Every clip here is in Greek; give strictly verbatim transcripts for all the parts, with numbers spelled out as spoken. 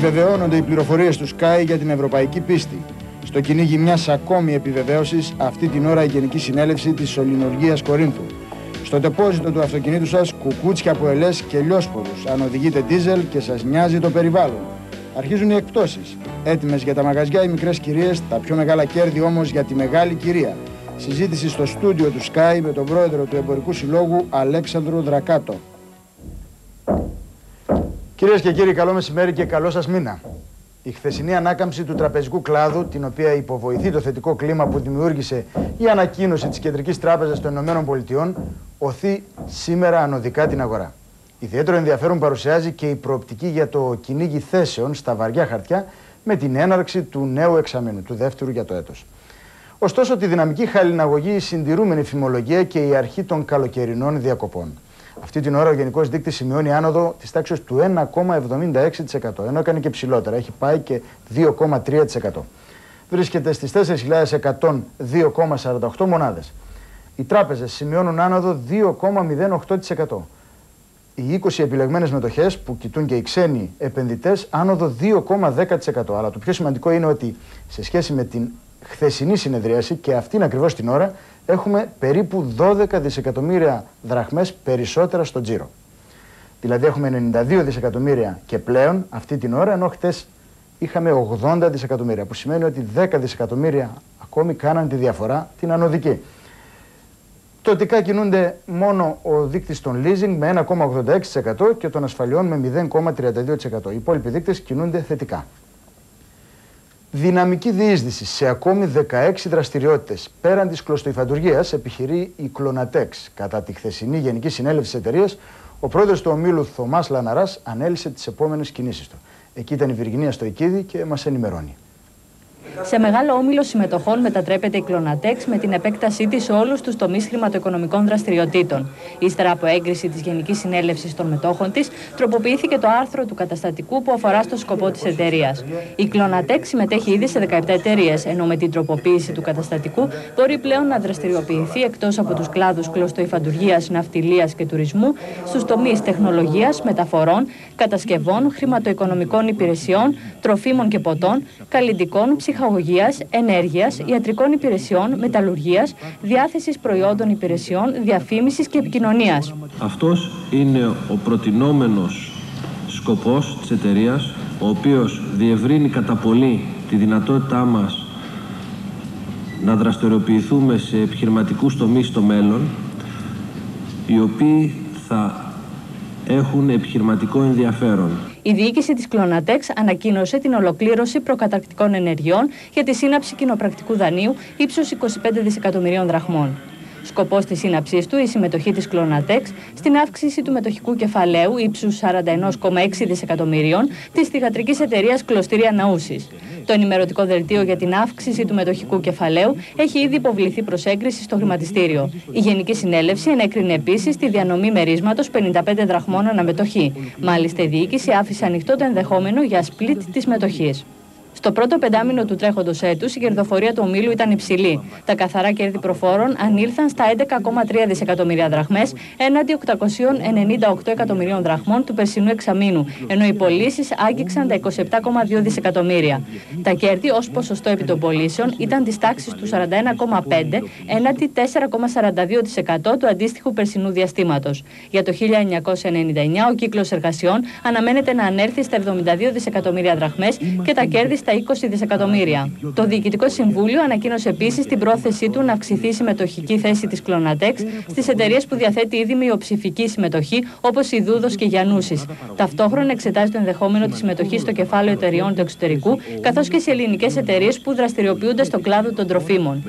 Επιβεβαιώνονται οι πληροφορίες του Sky για την ευρωπαϊκή πίστη. Στο κυνήγι μιας ακόμη επιβεβαίωσης, αυτή την ώρα η Γενική Συνέλευση της Σωληνουργίας Κορίνθου. Στο τεπόζιτο του αυτοκινήτου σας, κουκούτσια από ελές και λιόσποδους, αν οδηγείτε ντίζελ και σας νοιάζει το περιβάλλον. Αρχίζουν οι εκπτώσεις. Έτοιμες για τα μαγαζιά οι μικρές κυρίες, τα πιο μεγάλα κέρδη όμως για τη μεγάλη κυρία. Συζήτηση στο στούντιο του Sky με τον πρόεδρο του Εμπορικού Συλλόγου, Αλέξανδρο Δρακάτο. Κυρίες και κύριοι, καλό μεσημέρι και καλό σας μήνα. Η χθεσινή ανάκαμψη του τραπεζικού κλάδου, την οποία υποβοηθεί το θετικό κλίμα που δημιούργησε η ανακοίνωση της Κεντρικής Τράπεζας των Ηνωμένων Πολιτειών, οθεί σήμερα ανωδικά την αγορά. Ιδιαίτερο ενδιαφέρον παρουσιάζει και η προοπτική για το κυνήγι θέσεων στα βαριά χαρτιά με την έναρξη του νέου εξαμήνου, του δεύτερου για το έτος. Ωστόσο, τη δυναμική χαλιναγωγεί η συντηρούμενη φημολογία και η αρχή των καλοκαιρινών διακοπών. Αυτή την ώρα ο γενικός δείκτης σημειώνει άνοδο της τάξης του ένα κόμμα εβδομήντα έξι τοις εκατό, ενώ έκανε και ψηλότερα, έχει πάει και δύο κόμμα τρία τοις εκατό. Βρίσκεται στις τέσσερις χιλιάδες εκατό δύο κόμμα σαράντα οκτώ μονάδες. Οι τράπεζες σημειώνουν άνοδο δύο κόμμα μηδέν οκτώ τοις εκατό. Οι είκοσι επιλεγμένες μετοχές που κοιτούν και οι ξένοι επενδυτές άνοδο δύο κόμμα δέκα τοις εκατό. Αλλά το πιο σημαντικό είναι ότι σε σχέση με την χθεσινή συνεδρίαση και αυτήν ακριβώς την ώρα έχουμε περίπου δώδεκα δισεκατομμύρια δραχμές περισσότερα στο τζίρο. Δηλαδή έχουμε ενενήντα δύο δισεκατομμύρια και πλέον αυτή την ώρα, ενώ χτες είχαμε ογδόντα δισεκατομμύρια, που σημαίνει ότι δέκα δισεκατομμύρια ακόμη κάναν τη διαφορά την ανωδική. Τοτικά κινούνται μόνο ο δείκτης των leasing με ένα κόμμα ογδόντα έξι τοις εκατό και των ασφαλιών με μηδέν κόμμα τριάντα δύο τοις εκατό. Οι υπόλοιποι δείκτες κινούνται θετικά. Δυναμική διείσδυση σε ακόμη δεκαέξι δραστηριότητες πέραν της κλωστοϊφαντουργίας επιχειρεί η Κλωνατέξ. Κατά τη χθεσινή Γενική Συνέλευση της εταιρείας, ο πρόεδρος του ομίλου Θωμάς Λαναράς ανέλησε τις επόμενες κινήσεις του. Εκεί ήταν η Βυργινία Στοϊκίδη και μας ενημερώνει. Σε μεγάλο όμιλο συμμετοχών μετατρέπεται η Κλωνατέξ με την επέκτασή της σε όλους τους τομείς χρηματοοικονομικών δραστηριοτήτων. Ύστερα από έγκριση της Γενικής Συνέλευσης των μετόχων της, τροποποιήθηκε το άρθρο του καταστατικού που αφορά στο σκοπό της εταιρείας. Η Κλωνατέξ συμμετέχει ήδη σε δεκαεπτά εταιρείες, ενώ με την τροποποίηση του καταστατικού μπορεί πλέον να δραστηριοποιηθεί εκτός από τους κλάδους κλωστοϊφαντουργίας, ναυτιλίας και τουρισμού, στους τομείς τεχνολογίας, μεταφορών, κατασκευών, χρηματοοικονομικών υπηρεσιών, τροφίμων και ποτών, καλλυντικών, ψυχαγωγίας, ενέργειας, ιατρικών υπηρεσιών, μεταλλουργίας, διάθεσης προϊόντων υπηρεσιών, διαφήμισης και επικοινωνίας. Αυτός είναι ο προτινόμενος σκοπός της εταιρείας, ο οποίος διευρύνει κατά πολύ τη δυνατότητά μας να δραστηριοποιηθούμε σε επιχειρηματικούς τομείς στο μέλλον, οι οποίοι θα έχουν επιχειρηματικό ενδιαφέρον. Η διοίκηση της Κλωνατέξ ανακοίνωσε την ολοκλήρωση προκαταρκτικών ενεργειών για τη σύναψη κοινοπρακτικού δανείου ύψους είκοσι πέντε δισεκατομμυρίων δραχμών. Σκοπός της σύναψής του η συμμετοχή της Κλωνατέξ στην αύξηση του μετοχικού κεφαλαίου ύψους σαράντα ένα κόμμα έξι δισεκατομμυρίων της θυγατρικής εταιρείας Κλωστήρια Ναούσης. Το ενημερωτικό δελτίο για την αύξηση του μετοχικού κεφαλαίου έχει ήδη υποβληθεί προς έγκριση στο χρηματιστήριο. Η Γενική Συνέλευση ενέκρινε επίσης τη διανομή μερίσματος πενήντα πέντε δραχμών αναμετοχή. Μάλιστα, η διοίκηση άφησε ανοιχτό το ενδεχόμενο για σπλίτ της μετοχής. Στο πρώτο πεντάμινο του τρέχοντος έτους, η κερδοφορία του ομίλου ήταν υψηλή. Τα καθαρά κέρδη προφόρων ανήλθαν στα έντεκα κόμμα τρία δισεκατομμύρια δραχμές έναντι οκτακόσια ενενήντα οκτώ εκατομμυρίων δραχμών του περσινού εξαμήνου, ενώ οι πωλήσεις άγγιξαν τα είκοσι επτά κόμμα δύο δισεκατομμύρια. Τα κέρδη ως ποσοστό επί των πωλήσεων ήταν της τάξης του σαράντα ένα κόμμα πέντε τοις εκατό έναντι τέσσερα κόμμα σαράντα δύο τοις εκατό του αντίστοιχου περσινού διαστήματος. Για το χίλια εννιακόσια ενενήντα εννιά, ο κύκλος εργασιών αναμένεται να ανέλθει στα εβδομήντα δύο δισεκατομμύρια δραχμές και τα κέρδη στα είκοσι δισεκατομμύρια. Το Διοικητικό Συμβούλιο ανακοίνωσε επίσης την πρόθεσή του να αυξηθεί η συμμετοχική θέση της Κλωνατέξ στις εταιρείες που διαθέτει ήδη μειοψηφική συμμετοχή, όπως η Δούδος και η Γιαννούσης. Ταυτόχρονα εξετάζει το ενδεχόμενο της συμμετοχής στο κεφάλαιο εταιρεών του εξωτερικού, καθώς και σε ελληνικές εταιρείες που δραστηριοποιούνται στον κλάδο των τροφίμων.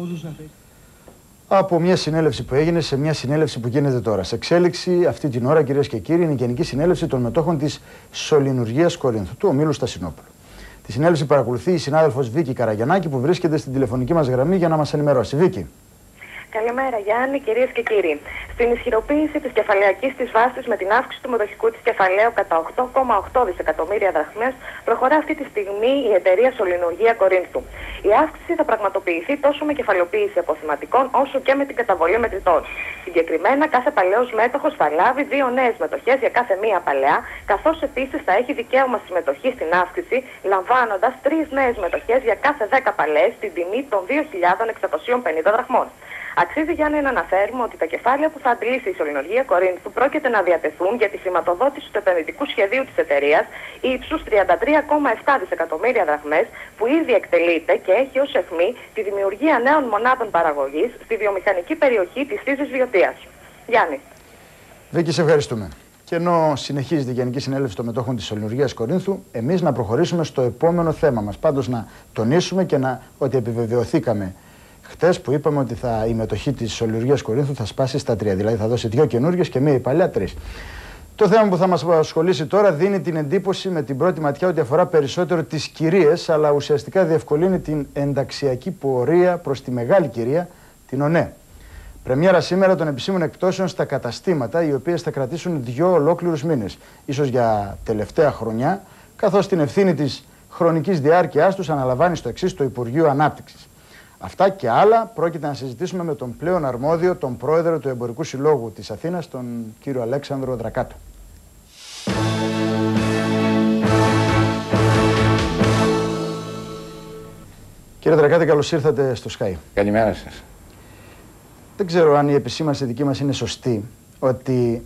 Από μια συνέλευση που έγινε σε μια συνέλευση που γίνεται τώρα. Σε εξέλιξη αυτή την ώρα, κυρίες και κύριοι, είναι η Γενική Συνέλευση των Μετόχων της Σωληνουργίας Κορίνθου, του ομίλου Στασινόπουλου. Τη συνέλευση παρακολουθεί η συνάδελφος Βίκη Καραγιαννάκη, που βρίσκεται στην τηλεφωνική μας γραμμή για να μας ενημερώσει. Βίκη. Καλημέρα Γιάννη, κυρίες και κύριοι. Στην ισχυροποίηση της κεφαλαιακής της βάσης με την αύξηση του μετοχικού της κεφαλαίου κατά οκτώ κόμμα οκτώ δισεκατομμύρια δραχμές προχωρά αυτή τη στιγμή η εταιρεία Σωληνουργία Κορίνθου. Η αύξηση θα πραγματοποιηθεί τόσο με κεφαλαιοποίηση αποθεματικών όσο και με την καταβολή μετρητών. Συγκεκριμένα, κάθε παλαιός μέτοχος θα λάβει δύο νέες μετοχές για κάθε μία παλαιά, καθώς επίσης θα έχει δικαίωμα συμμετοχή στην αύξηση, λαμβάνοντας τρεις νέες μετοχές για κάθε δέκα παλαιές στην τιμή των δύο χιλιάδες εξακόσιες πενήντα δραχμών. Αξίζει, Γιάννη, να αναφέρουμε ότι τα κεφάλαια που θα αντλήσει η Σωληνουργία Κορίνθου πρόκειται να διατεθούν για τη χρηματοδότηση του επενδυτικού σχεδίου της εταιρείας ύψους τριάντα τρία κόμμα επτά δισεκατομμύρια δραχμές, που ήδη εκτελείται και έχει ως αιχμή τη δημιουργία νέων μονάδων παραγωγής στη βιομηχανική περιοχή της Θήσης Βιωτίας. Γιάννη. Βίκη, σε ευχαριστούμε. Και ενώ συνεχίζεται η Γενική Συνέλευση των Μετόχων της Σωληνουργίας Κορίνθου, εμείς να προχωρήσουμε στο επόμενο θέμα μας. Πάντως να τονίσουμε και να, ότι επιβεβαιωθήκαμε χτες που είπαμε ότι θα, η μετοχή της Σωληνουργίας Κορίνθου θα σπάσει στα τρία. Δηλαδή θα δώσει δύο καινούργιες και μία η παλιά τρεις. Το θέμα που θα μας ασχολήσει τώρα δίνει την εντύπωση με την πρώτη ματιά ότι αφορά περισσότερο τις κυρίες, αλλά ουσιαστικά διευκολύνει την ενταξιακή πορεία προς τη μεγάλη κυρία, την ΟΝΕ. Πρεμιέρα σήμερα των επισήμων εκπτώσεων στα καταστήματα, οι οποίες θα κρατήσουν δύο ολόκληρους μήνες, ίσως για τελευταία χρονιά, καθώς την ευθύνη της χρονικής διάρκειάς τους αναλαμβάνει στο εξής το Υπουργείο Ανάπτυξης. Αυτά και άλλα πρόκειται να συζητήσουμε με τον πλέον αρμόδιο, τον πρόεδρο του Εμπορικού Συλλόγου της Αθήνας, τον κύριο Αλέξανδρο Δρακάτο. Κύριε Δρακάτη, καλώς ήρθατε στο Sky. Καλημέρα σας. Δεν ξέρω αν η επισήμανση δική μας είναι σωστή, ότι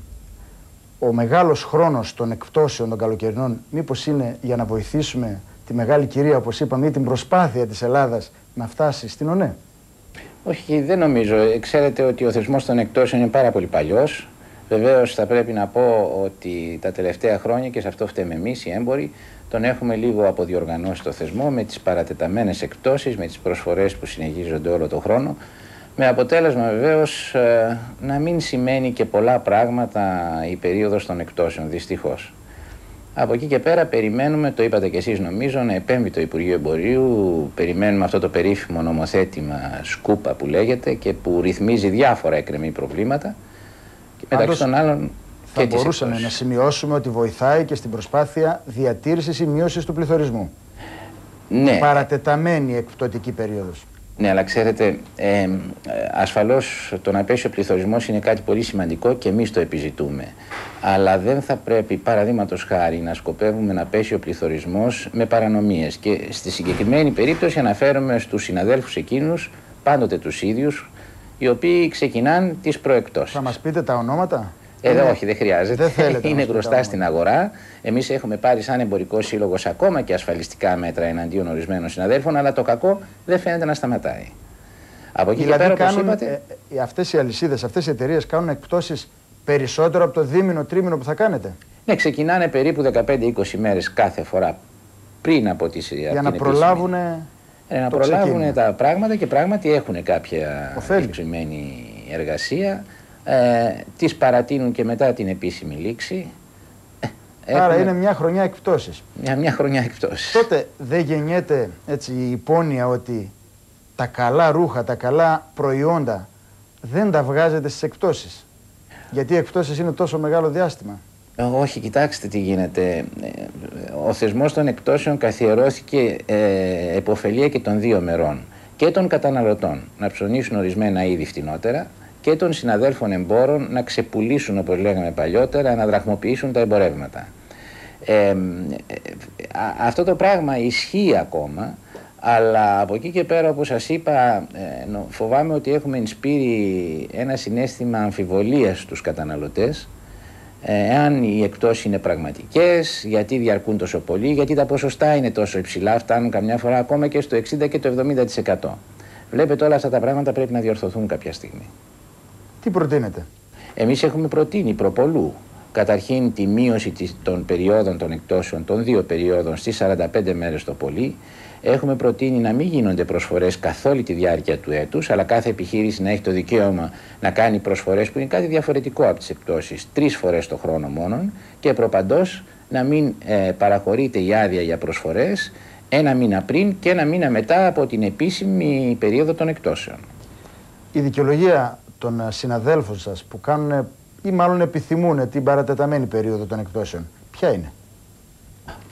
ο μεγάλος χρόνος των εκπτώσεων των καλοκαιρινών μήπως είναι για να βοηθήσουμε τη μεγάλη κυρία, όπως είπαμε, ή την προσπάθεια της Ελλάδας να φτάσει στην ΟΝΕ. Όχι, δεν νομίζω. Ξέρετε ότι ο θεσμός των εκπτώσεων είναι πάρα πολύ παλιός. Βεβαίως θα πρέπει να πω ότι τα τελευταία χρόνια, και σε αυτό φταίμε εμείς οι έμποροι, τον έχουμε λίγο αποδιοργανώσει το θεσμό με τις παρατεταμένες εκπτώσεις, με τις προσφορές που συνεχίζονται όλο τον χρόνο. Με αποτέλεσμα βεβαίως να μην σημαίνει και πολλά πράγματα η περίοδος των εκπτώσεων, δυστυχώς. Από εκεί και πέρα περιμένουμε, το είπατε και εσείς νομίζω, να επέμβει το Υπουργείο Εμπορίου. Περιμένουμε αυτό το περίφημο νομοθέτημα Σκούπα που λέγεται και που ρυθμίζει διάφορα εκκρεμή προβλήματα. Και μεταξύ των άλλων θα μπορούσαμε να σημειώσουμε ότι βοηθάει και στην προσπάθεια διατήρησης ή μείωσης του πληθωρισμού. Ναι. Παρατεταμένη εκπτωτική περίοδος. Ναι, αλλά ξέρετε, ε, ασφαλώς το να πέσει ο πληθωρισμός είναι κάτι πολύ σημαντικό και εμείς το επιζητούμε. Αλλά δεν θα πρέπει, παραδείγματος χάρη, να σκοπεύουμε να πέσει ο πληθωρισμός με παρανομίες. Και στη συγκεκριμένη περίπτωση αναφέρομαι στους συναδέλφους εκείνους, πάντοτε τους ίδιους, οι οποίοι ξεκινάνε τις προεκπτώσεις. Θα μας πείτε τα ονόματα? Ε, είναι... Όχι, δεν χρειάζεται. Δεν θέλετε, είναι γνωστά στην αγορά. Εμείς έχουμε πάρει σαν εμπορικό σύλλογος ακόμα και ασφαλιστικά μέτρα εναντίον ορισμένων συναδέλφων, αλλά το κακό δεν φαίνεται να σταματάει. Από εκεί δηλαδή και πέρα, κάνουν, είπατε... ε, αυτές οι αλυσίδες, αυτές οι εταιρείες κάνουν εκπτώσεις περισσότερο από το δίμηνο, τρίμηνο που θα κάνετε? Ναι, ξεκινάνε περίπου δεκαπέντε με είκοσι μέρες κάθε φορά πριν από τις για να προλάβουν. Ε, να προλάβουν τα πράγματα, και πράγματι έχουν κάποια εξωμένη εργασία. Ε, τις παρατείνουν και μετά την επίσημη λήξη. Άρα έχουμε... είναι μια χρονιά εκπτώσεις. Μια, μια χρονιά εκπτώσεις. Τότε δεν γεννιέται έτσι η υπόνοια ότι τα καλά ρούχα, τα καλά προϊόντα δεν τα βγάζετε στις εκπτώσεις? Γιατί οι εκπτώσεις είναι τόσο μεγάλο διάστημα. Όχι, κοιτάξτε τι γίνεται. Ο θεσμός των εκπτώσεων καθιερώθηκε ε, επωφελία και των δύο μερών. Και των καταναλωτών να ψωνίσουν ορισμένα είδη φτηνότερα, και των συναδέλφων εμπόρων να ξεπουλήσουν, όπως λέγαμε παλιότερα, να δραχμοποιήσουν τα εμπορεύματα. Ε, ε, αυτό το πράγμα ισχύει ακόμα, αλλά από εκεί και πέρα, όπως σας είπα, ε, φοβάμαι ότι έχουμε ενσπείρει ένα συναίσθημα αμφιβολίας στους καταναλωτές, εάν οι εκπτώσεις είναι πραγματικές, γιατί διαρκούν τόσο πολύ, γιατί τα ποσοστά είναι τόσο υψηλά, φτάνουν καμιά φορά ακόμα και στο εξήντα και το εβδομήντα τοις εκατό. Βλέπετε, όλα αυτά τα πράγματα πρέπει να διορθωθούν κάποια στιγμή. Τι προτείνετε? Εμείς έχουμε προτείνει προπολού. Καταρχήν τη μείωση των περιόδων των εκπτώσεων, των δύο περιόδων, στις σαράντα πέντε μέρες το πολύ. Έχουμε προτείνει να μην γίνονται προσφορές καθ' όλη τη διάρκεια του έτους, αλλά κάθε επιχείρηση να έχει το δικαίωμα να κάνει προσφορές που είναι κάτι διαφορετικό από τις εκπτώσεις, τρεις φορές το χρόνο μόνον, και προπαντός να μην ε, παραχωρείται η άδεια για προσφορές ένα μήνα πριν και ένα μήνα μετά από την επίσημη περίοδο των εκπτώσεων. Η δικαιολογία των συναδέλφων σας που κάνουν ή μάλλον επιθυμούν την παρατεταμένη περίοδο των εκπτώσεων, ποια είναι?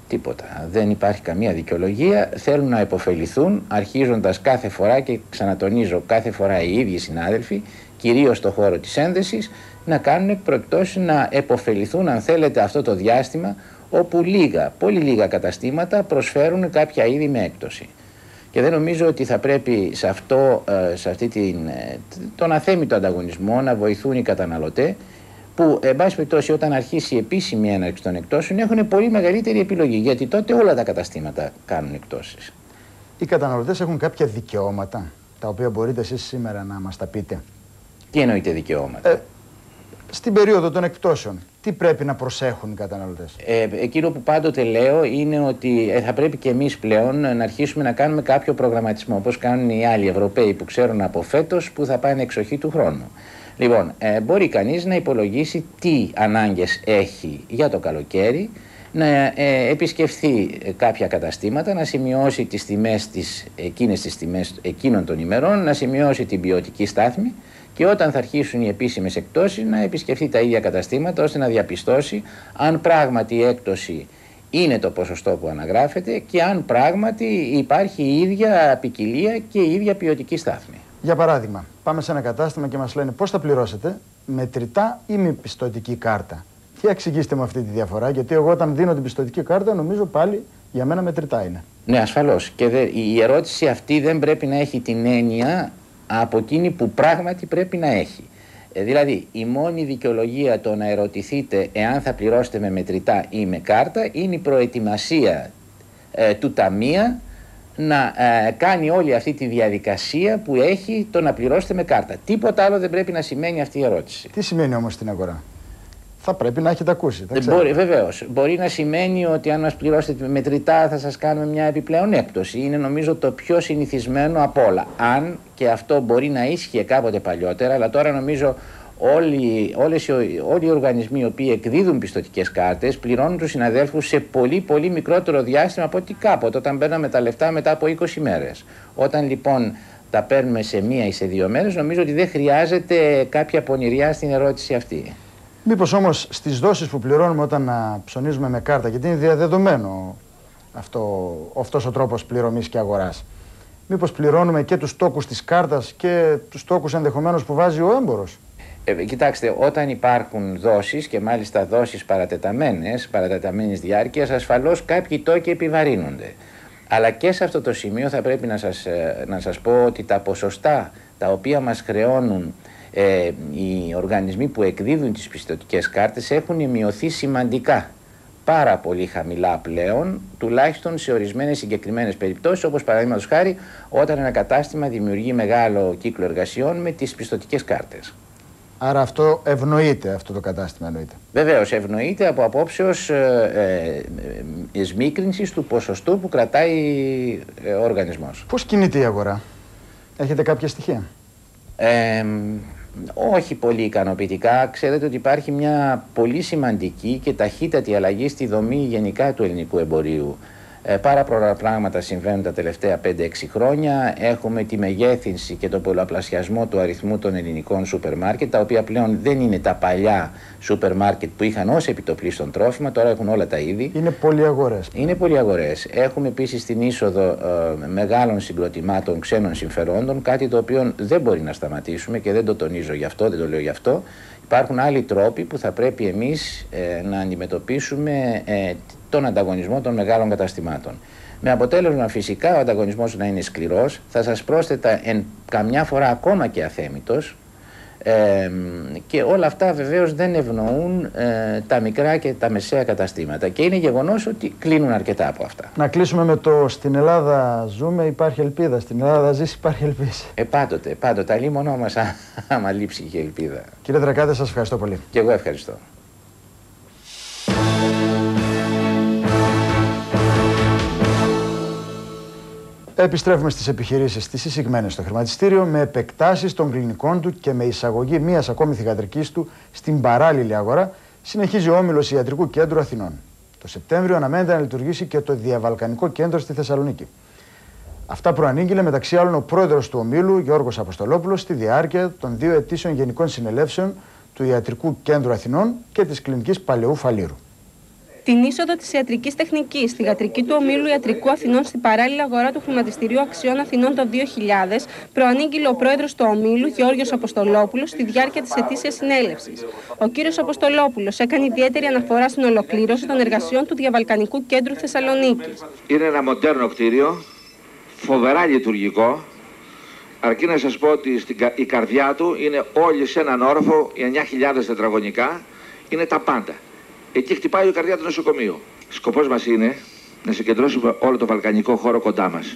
Τίποτα. Δεν υπάρχει καμία δικαιολογία. Θέλουν να επωφεληθούν, αρχίζοντας κάθε φορά, και ξανατονίζω, κάθε φορά οι ίδιοι συνάδελφοι, κυρίως στο χώρο της ένδεσης, να κάνουν εκπροεκπτώσεις, να επωφεληθούν, αν θέλετε, αυτό το διάστημα όπου λίγα, πολύ λίγα καταστήματα προσφέρουν κάποια είδη με έκπτωση. Και δεν νομίζω ότι θα πρέπει σε, αυτό, σε αυτή την, τον αθέμητο ανταγωνισμό να βοηθούν οι καταναλωτές, που, εν πάση περιπτώσει, όταν αρχίσει η επίσημη έναρξη των εκτόσεων, έχουν πολύ μεγαλύτερη επιλογή, γιατί τότε όλα τα καταστήματα κάνουν εκτόσεις. Οι καταναλωτές έχουν κάποια δικαιώματα, τα οποία μπορείτε εσείς σήμερα να μας τα πείτε. Τι εννοείται δικαιώματα? Ε, στην περίοδο των εκτόσεων, τι πρέπει να προσέχουν οι καταναλωτές? Ε, εκείνο που πάντοτε λέω είναι ότι ε, θα πρέπει και εμείς πλέον να αρχίσουμε να κάνουμε κάποιο προγραμματισμό, όπως κάνουν οι άλλοι Ευρωπαίοι που ξέρουν από φέτος που θα πάνε εξοχή του χρόνου. Λοιπόν, ε, μπορεί κανείς να υπολογίσει τι ανάγκες έχει για το καλοκαίρι, να ε, επισκεφθεί κάποια καταστήματα, να σημειώσει τις τιμές της, εκείνες τις τιμές εκείνων των ημερών, να σημειώσει την ποιοτική στάθμη, και όταν θα αρχίσουν οι επίσημες εκτόσεις να επισκεφθεί τα ίδια καταστήματα, ώστε να διαπιστώσει αν πράγματι η έκπτωση είναι το ποσοστό που αναγράφεται και αν πράγματι υπάρχει η ίδια ποικιλία και η ίδια ποιοτική στάθμη. Για παράδειγμα, πάμε σε ένα κατάστημα και μας λένε πώς θα πληρώσετε, μετρητά ή με πιστωτική κάρτα. Και εξηγήστε μου αυτή τη διαφορά, γιατί εγώ όταν δίνω την πιστωτική κάρτα νομίζω πάλι για μένα μετρητά είναι. Ναι, ασφαλώς. Και δε, η ερώτηση αυτή δεν πρέπει να έχει την έννοια από εκείνη που πράγματι πρέπει να έχει. Ε, δηλαδή, η μόνη δικαιολογία το να ερωτηθείτε εάν θα πληρώσετε με μετρητά ή με κάρτα είναι η προετοιμασία ε, του ταμεία να ε, κάνει όλη αυτή τη διαδικασία που έχει το να πληρώσετε με κάρτα. Τίποτα άλλο δεν πρέπει να σημαίνει αυτή η ερώτηση. Τι σημαίνει όμως στην αγορά? Θα πρέπει να έχετε ακούσει. Μπορεί, βεβαίως. Μπορεί να σημαίνει ότι αν μας πληρώσετε μετρητά θα σας κάνουμε μια επιπλέον έκπτωση. Είναι νομίζω το πιο συνηθισμένο από όλα. Αν και αυτό μπορεί να ίσχυε κάποτε παλιότερα, αλλά τώρα νομίζω όλοι, όλες, όλοι οι οργανισμοί οι οποίοι εκδίδουν πιστωτικές κάρτες πληρώνουν τους συναδέλφους σε πολύ πολύ μικρότερο διάστημα από ό,τι κάποτε, όταν παίρναμε τα λεφτά μετά από είκοσι μέρες. Όταν λοιπόν τα παίρνουμε σε μία ή σε δύο μέρες, νομίζω ότι δεν χρειάζεται κάποια πονηριά στην ερώτηση αυτή. Μήπως όμως στις δόσεις που πληρώνουμε όταν να ψωνίζουμε με κάρτα, γιατί είναι διαδεδομένο αυτό, αυτός ο τρόπος πληρωμής και αγοράς, μήπως πληρώνουμε και τους τόκους της κάρτας και τους τόκους ενδεχομένως που βάζει ο έμπορος? Ε, κοιτάξτε, όταν υπάρχουν δόσεις και μάλιστα δόσεις παρατεταμένες, παρατεταμένης διάρκειας, ασφαλώς κάποιοι τόκοι επιβαρύνονται. Αλλά και σε αυτό το σημείο θα πρέπει να σας, να σας πω ότι τα ποσοστά τα οποία μας χρεώνουν ε, οι οργανισμοί που εκδίδουν τις πιστωτικές κάρτες έχουν μειωθεί σημαντικά. Πάρα πολύ χαμηλά πλέον, τουλάχιστον σε ορισμένες συγκεκριμένες περιπτώσεις, όπως παραδείγματος χάρη όταν ένα κατάστημα δημιουργεί μεγάλο κύκλο εργασιών με τις πιστωτικές κάρτες. Άρα αυτό ευνοείται, αυτό το κατάστημα εννοείται? Βεβαίως, ευνοείται από απόψεως ε, ε, εσμίκρινσης του ποσοστού που κρατάει ε, ο οργανισμός. Πώς κινείται η αγορά? Έχετε κάποια στοιχεία? Ε, όχι πολύ ικανοποιητικά. Ξέρετε ότι υπάρχει μια πολύ σημαντική και ταχύτατη αλλαγή στη δομή γενικά του ελληνικού εμπορίου. Ε, πάρα πολλά πράγματα συμβαίνουν τα τελευταία πέντε έξι χρόνια. Έχουμε τη μεγέθυνση και τον πολλαπλασιασμό του αριθμού των ελληνικών σούπερ μάρκετ, τα οποία πλέον δεν είναι τα παλιά σούπερ μάρκετ που είχαν ως επιτοπλίστων τρόφιμα, τώρα έχουν όλα τα είδη. Είναι πολυαγορές. Είναι πολυαγορές. Έχουμε επίσης την είσοδο ε, μεγάλων συγκροτημάτων ξένων συμφερόντων, κάτι το οποίο δεν μπορεί να σταματήσουμε και δεν το τονίζω γι' αυτό, δεν το λέω γι' αυτό. Υπάρχουν άλλοι τρόποι που θα πρέπει εμείς ε, να αντιμετωπίσουμε ε, τον ανταγωνισμό των μεγάλων καταστημάτων. Με αποτέλεσμα φυσικά ο ανταγωνισμός να είναι σκληρός, θα σας πρόσθετα εν καμιά φορά ακόμα και αθέμητος, ε, και όλα αυτά βεβαίως δεν ευνοούν ε, τα μικρά και τα μεσαία καταστήματα και είναι γεγονός ότι κλείνουν αρκετά από αυτά. Να κλείσουμε με το «Στην Ελλάδα ζούμε, υπάρχει ελπίδα». Στην Ελλάδα ζεις, υπάρχει ελπίδα. Ε, πάντοτε, πάντοτε. Αλλή μονό μας άμα λείψει και ελπίδα. Κύριε Δρακάτε, σας ευχαριστώ πολύ. Και εγώ ευχαριστώ. Επιστρέφουμε στις επιχειρήσεις της εισηγμένες στο χρηματιστήριο με επεκτάσεις των κλινικών του και με εισαγωγή μίας ακόμη θυγατρικής του στην παράλληλη αγορά. Συνεχίζει ο Όμιλος Ιατρικού Κέντρου Αθηνών. Το Σεπτέμβριο αναμένεται να λειτουργήσει και το Διαβαλκανικό Κέντρο στη Θεσσαλονίκη. Αυτά προανήγγειλε μεταξύ άλλων ο πρόεδρος του Ομίλου, Γιώργος Αποστολόπουλος, στη διάρκεια των δύο ετήσιων γενικών συνελεύσεων του Ιατρικού Κέντρου Αθηνών και της Κλινικής Παλαιού Φαλήρου. την είσοδο της ιατρικής τεχνικής στη γατρική του ομίλου Ιατρικού Αθηνών στην παράλληλη αγορά του Χρηματιστηρίου Αξιών Αθηνών το δύο χιλιάδες, προανήγγειλε ο πρόεδρος του ομίλου, Γεώργιος Αποστολόπουλος, στη διάρκεια της ετήσιας συνέλευσης. Ο κύριος Αποστολόπουλος έκανε ιδιαίτερη αναφορά στην ολοκλήρωση των εργασιών του Διαβαλκανικού Κέντρου Θεσσαλονίκης. Είναι ένα μοντέρνο κτίριο, φοβερά λειτουργικό. Αρκεί να σας πω ότι στην, η καρδιά του είναι όλοι σε έναν όροφο, οι εννιά χιλιάδες τετραγωνικά, είναι τα πάντα. Εκεί χτυπάει η καρδιά του νοσοκομείου. Σκοπός μας είναι να συγκεντρώσουμε όλο το βαλκανικό χώρο κοντά μας.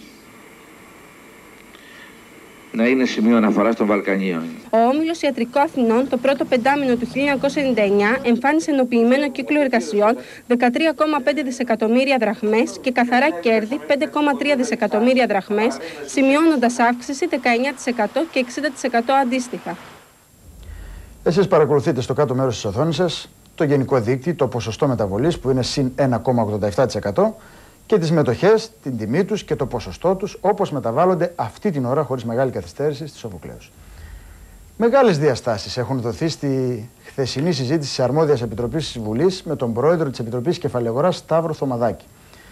Να είναι σημείο αναφοράς των Βαλκανίων. Ο Όμιλος Ιατρικό Αθηνών το πρώτο πεντάμινο του χίλια εννιακόσια ενενήντα εννιά εμφάνισε ενοποιημένο κύκλο εργασιών δεκατρία κόμμα πέντε δισεκατομμύρια δραχμές και καθαρά κέρδη πέντε κόμμα τρία δισεκατομμύρια δραχμές, σημειώνοντας αύξηση δεκαεννιά τοις εκατό και εξήντα τοις εκατό αντίστοιχα. Εσείς παρακολουθείτε στο κάτω μέρος της οθόνης σας το γενικό δείκτη, το ποσοστό μεταβολής που είναι συν ένα κόμμα ογδόντα επτά τοις εκατό και τις μετοχές, την τιμή τους και το ποσοστό τους όπως μεταβάλλονται αυτή την ώρα χωρίς μεγάλη καθυστέρηση στη Σοφοκλέους. Μεγάλες διαστάσεις έχουν δοθεί στη χθεσινή συζήτηση της Αρμόδιας Επιτροπής της Βουλής με τον πρόεδρο της Επιτροπής Κεφαλαιογοράς Σταύρο Θωμαδάκη.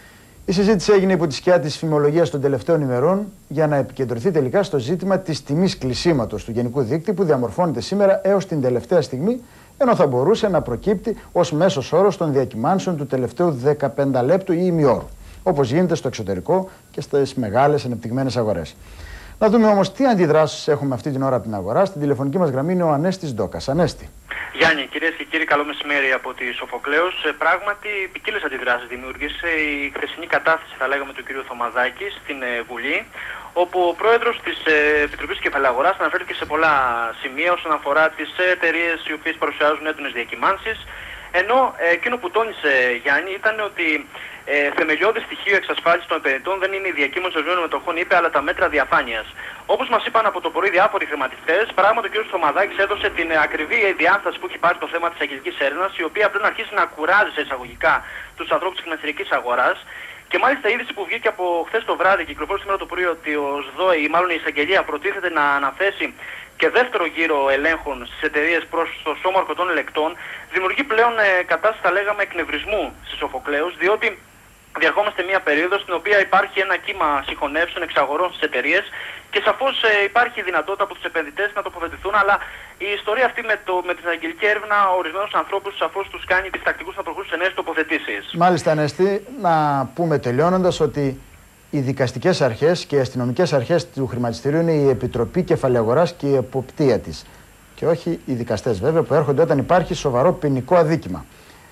Η συζήτηση έγινε υπό τη σκιά της φημολογίας των τελευταίων ημερών για να επικεντρωθεί τελικά στο ζήτημα της τιμής κλεισίματος του γενικού δείκτη που διαμορφώνεται σήμερα έως την τελευταία στιγμή, ενώ θα μπορούσε να προκύπτει ως μέσος όρος των διακυμάνσεων του τελευταίου δεκαπεντάλεπτου ή ημιώρου, όπως γίνεται στο εξωτερικό και στις μεγάλες ανεπτυγμένες αγορές. Να δούμε όμως τι αντιδράσεις έχουμε αυτή την ώρα από την αγορά. Στην τηλεφωνική μας γραμμή είναι ο Ανέστης Ντόκας. Ανέστη. Γιάννη, κυρίες και κύριοι, καλό μεσημέρι από τη Σοφοκλέους. Πράγματι, ποικίλες αντιδράσεις δημιούργησε η χθεσινή κατάθεση, θα λέγαμε, του κ. Θωμαδάκη στην Βουλή, όπου ο πρόεδρος της Επιτροπής Κεφαλαιαγοράς αναφέρθηκε σε πολλά σημεία όσον αφορά τις εταιρείες οι οποίες παρουσιάζουν έντονες διακυμάνσεις. Ενώ εκείνο που τόνισε, Γιάννη, ήταν ότι ε, θεμελιώδη στοιχείο εξασφάλισης των επενδυτών δεν είναι η διακύμανση ορισμένων μετοχών, είπε, αλλά τα μέτρα διαφάνειας. Όπως μας είπαν από το πρωί διάφοροι χρηματιστές, πράγματι ο κ. Θωμαδάκης έδωσε την ακριβή διάσταση που έχει πάρει το θέμα της αγγελικής έρευνας, η οποία πρέπει να αρχίσει να κουράζει σε εισαγωγικά τους ανθρώπους της χρηματιστηρικής αγοράς. Και μάλιστα η είδηση που βγήκε από χθες το βράδυ και κυκλοφόρησε σήμερα το πρωί ότι ο ΣΔΟΕ ή μάλλον η εισαγγελία προτίθεται να αναθέσει και δεύτερο γύρο ελέγχων στις εταιρείες προς το σώμα ορκωτών ελεκτών, δημιουργεί πλέον ε, κατάσταση, θα λέγαμε, εκνευρισμού στις Σοφοκλέους, διότι διαρχόμαστε μια περίοδο στην οποία υπάρχει ένα κύμα συγχωνεύσεων, εξαγορών στις εταιρείες και σαφώς ε, υπάρχει δυνατότητα από τους επενδυτές να τοποθετηθούν, αλλά η ιστορία αυτή με, το, με την αγγελική έρευνα ορισμένους ανθρώπους σαφώς τους κάνει διστακτικούς να προχωρήσουν σε νέες τοποθετήσεις. Μάλιστα, Ανέστη, να πούμε τελειώνοντας ότι οι δικαστικές αρχές και οι αστυνομικές αρχές του χρηματιστηρίου είναι η Επιτροπή Κεφαλαιαγοράς και η εποπτεία της. Και όχι οι δικαστές, βέβαια, που έρχονται όταν υπάρχει σοβαρό ποινικό αδίκημα.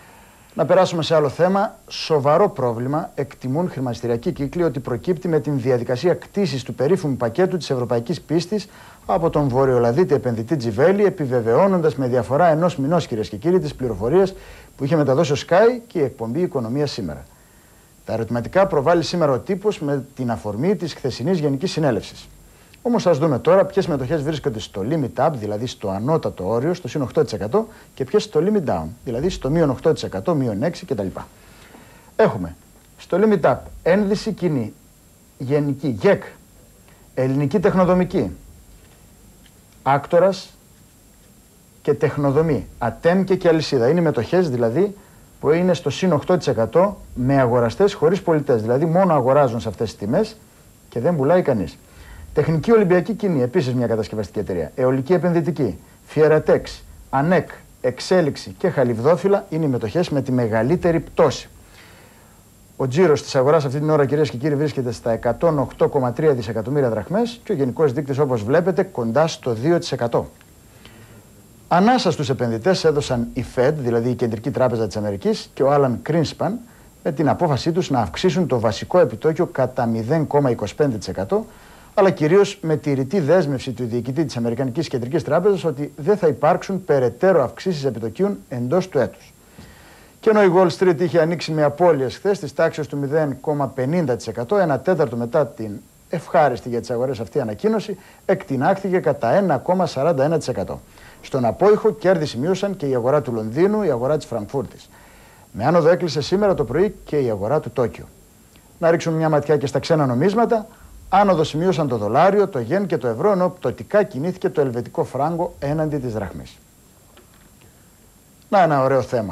Να περάσουμε σε άλλο θέμα. Σοβαρό πρόβλημα εκτιμούν χρηματιστηριακοί κύκλοι ότι προκύπτει με την διαδικασία κτήσης του περίφημου πακέτου της ευρωπαϊκής πίστης από τον βορειοελλαδίτη επενδυτή Τζιβέλη, επιβεβαιώνοντας με διαφορά ενός μηνός, κυρίες και κύριοι, τις πληροφορίες που είχε μεταδώσει ο Sky και η εκπομπή Οικονομία Σήμερα. Τα ερωτηματικά προβάλλει σήμερα ο τύπος με την αφορμή της χθεσινής Γενικής Συνέλευσης. Όμως ας δούμε τώρα ποιες μετοχές βρίσκονται στο limit up, δηλαδή στο ανώτατο όριο, στο συν οκτώ τοις εκατό, και ποιες στο limit down, δηλαδή στο μείον οκτώ τοις εκατό, μείον έξι τοις εκατό κτλ. Έχουμε στο limit up ένδυση κοινή, γενική, ΓΕΚ, ελληνική τεχνοδομική, άκτορας και τεχνοδομή, ατέμ και αλυσίδα. Είναι μετοχές δηλαδή που είναι στο συν οκτώ τοις εκατό με αγοραστές χωρίς πολιτές, δηλαδή μόνο αγοράζουν σε αυτές τις τιμές και δεν πουλάει κανείς. Τεχνική Ολυμπιακή Κοινή, επίσης μια κατασκευαστική εταιρεία. Αιωλική Επενδυτική, Φιερατέξ, Ανέκ, Εξέλιξη και Χαλιβδόφυλλα είναι οι μετοχές με τη μεγαλύτερη πτώση. Ο τζίρος της αγοράς αυτή την ώρα, κυρίες και κύριοι, βρίσκεται στα εκατόν οκτώ κόμμα τρία δισεκατομμύρια δραχμές και ο γενικός δείκτης, όπως βλέπετε, κοντά στο δύο τοις εκατό. Ανάσα στους επενδυτές έδωσαν η Fed, δηλαδή η Κεντρική Τράπεζα της Αμερικής, και ο Άλαν Κρίνσπαν με την απόφασή τους να αυξήσουν το βασικό επιτόκιο κατά μηδέν κόμμα είκοσι πέντε τοις εκατό, αλλά κυρίως με τη ρητή δέσμευση του διοικητή της Αμερικανικής Κεντρικής Τράπεζας ότι δεν θα υπάρξουν περαιτέρω αυξήσεις επιτοκίων εντός του έτους. Και ενώ η Wall Street είχε ανοίξει με απώλειες χθες της τάξης του μηδέν κόμμα πενήντα τοις εκατό, ένα τέταρτο μετά την ευχάριστη για τις αγορές αυτή ανακοίνωση, εκτινάχθηκε κατά ένα κόμμα σαράντα ένα τοις εκατό. Στον απόϊχο κέρδη σημείωσαν και η αγορά του Λονδίνου, η αγορά της Φραγκφούρτης. Με άνοδο έκλεισε σήμερα το πρωί και η αγορά του Τόκιο. Να ρίξουμε μια ματιά και στα ξένα νομίσματα. Άνοδο σημείωσαν το δολάριο, το γεν και το ευρώ, ενώ πτωτικά κινήθηκε το ελβετικό φράγκο έναντι της δραχμής. Να, ένα ωραίο θέμα.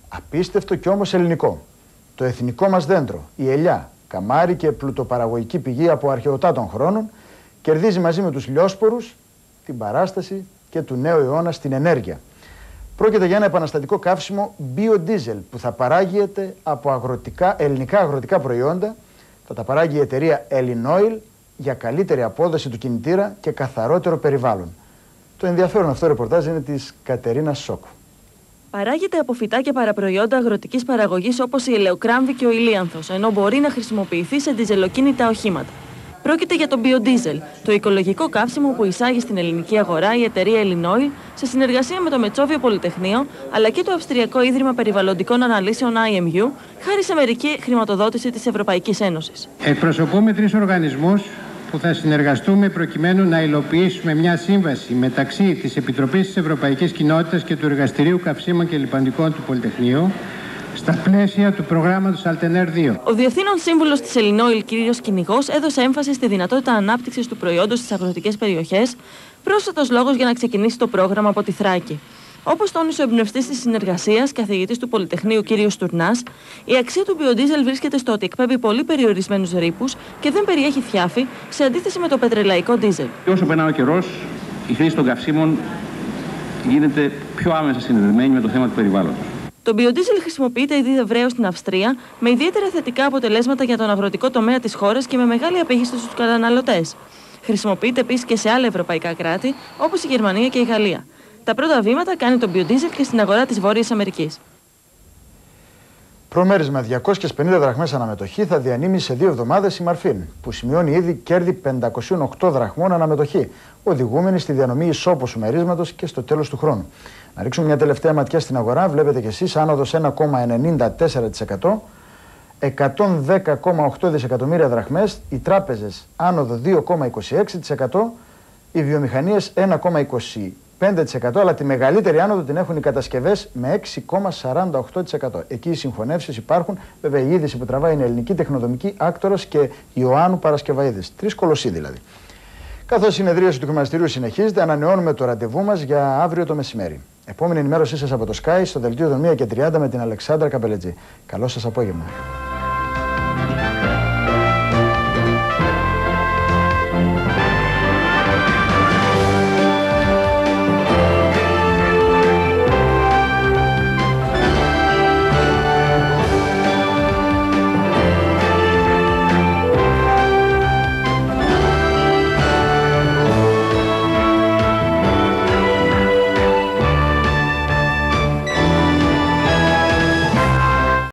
Απίστευτο και όμως ελληνικό. Το εθνικό μας δέντρο, η ελιά, καμάρι και πλουτοπαραγωγική πηγή από αρχαιοτάτων χρόνων, κερδίζει μαζί με τους λιόσπορους την παράσταση και του νέου αιώνα στην ενέργεια. Πρόκειται για ένα επαναστατικό καύσιμο biodiesel που θα παράγεται από αγροτικά, ελληνικά αγροτικά προϊόντα. Θα τα παράγει η εταιρεία Ελληνόιλ για καλύτερη απόδοση του κινητήρα και καθαρότερο περιβάλλον. Το ενδιαφέρον αυτό ρεπορτάζ είναι της Κατερίνας Σόκου. Παράγεται από φυτά και παραπροϊόντα αγροτικής παραγωγής όπως η ελαιοκράμβη και ο ηλίανθος, ενώ μπορεί να χρησιμοποιηθεί σε διζελοκίνητα οχήματα. Πρόκειται για το biodiesel, το οικολογικό καύσιμο που εισάγει στην ελληνική αγορά η εταιρεία Ελληνόιλ σε συνεργασία με το Μετσόβιο Πολυτεχνείο αλλά και το Αυστριακό Ίδρυμα Περιβαλλοντικών Αναλύσεων άι εμ γιου, χάρη σε μερική χρηματοδότηση της Ευρωπαϊκής Ένωσης. Εκπροσωπούμε τρεις οργανισμούς που θα συνεργαστούμε προκειμένου να υλοποιήσουμε μια σύμβαση μεταξύ της Επιτροπής της Ευρωπαϊκής Κοινότητας και του Εργαστηρίου Καυσίμων και Λιπαντικών του Πολυτεχνείου στα πλαίσια του προγράμματος Altener δύο. Ο Διευθύνων Σύμβουλος της Ελληνόιλ, κ. Κυνηγός, έδωσε έμφαση στη δυνατότητα ανάπτυξης του προϊόντος στις αγροτικές περιοχές, πρόσθετος λόγος για να ξεκινήσει το πρόγραμμα από τη Θράκη. Όπως τόνισε ο εμπνευστής της συνεργασίας, καθηγητής του Πολυτεχνείου κ. Στουρνάς, η αξία του biodiesel βρίσκεται στο ότι εκπέμπει πολύ περιορισμένους ρήπους και δεν περιέχει θιάφη, σε αντίθεση με το πετρελαϊκό ντίζελ. Όσο περνάει ο καιρός, η χρήση των καυσίμων γίνεται πιο άμεσα συνδεδεμένη με το θέμα του περιβάλλοντος. Το biodiesel χρησιμοποιείται ήδη ευρέως στην Αυστρία, με ιδιαίτερα θετικά αποτελέσματα για τον αγροτικό τομέα της χώρας και με μεγάλη απήχηση στους καταναλωτές. Χρησιμοποιείται επίσης και σε άλλα ευρωπαϊκά κράτη, όπως η Γερμανία και η Γαλλία. Τα πρώτα βήματα κάνει το biodiesel και στην αγορά της Βόρειας Αμερικής. Προμέρισμα διακόσιες πενήντα δραχμές αναμετοχή θα διανύμει σε δύο εβδομάδες η Μαρφίν, που σημειώνει ήδη κέρδη πεντακόσιες οκτώ δραχμών αναμετοχή, οδηγούμενη στη διανομή ισόποσου μερίσματος και στο τέλος του χρόνου. Να ρίξουμε μια τελευταία ματιά στην αγορά. Βλέπετε κι εσείς άνοδος ένα κόμμα ενενήντα τέσσερα τοις εκατό, εκατόν δέκα κόμμα οκτώ δισεκατομμύρια δραχμές, οι τράπεζες άνοδο δύο κόμμα είκοσι έξι τοις εκατό, οι βιομηχανίες ένα κόμμα είκοσι πέντε τοις εκατό, αλλά τη μεγαλύτερη άνοδο την έχουν οι κατασκευές με έξι κόμμα σαράντα οκτώ τοις εκατό. Εκεί οι συγχωνεύσεις υπάρχουν. Βέβαια, η είδηση που τραβάει είναι Ελληνική Τεχνοδομική, Άκτορας και Ιωάννου Παρασκευαΐδης. Τρεις κολοσσοί δηλαδή. Καθώς η συνεδρίαση του χρηματιστηρίου συνεχίζεται, ανανεώνουμε το ραντεβού μας για αύριο το μεσημέρι. Επόμενη ενημέρωσή σας από το Sky στο δελτίο των μία και τριάντα με την Αλεξάνδρα Καπελετζή. Καλό σας απόγευμα.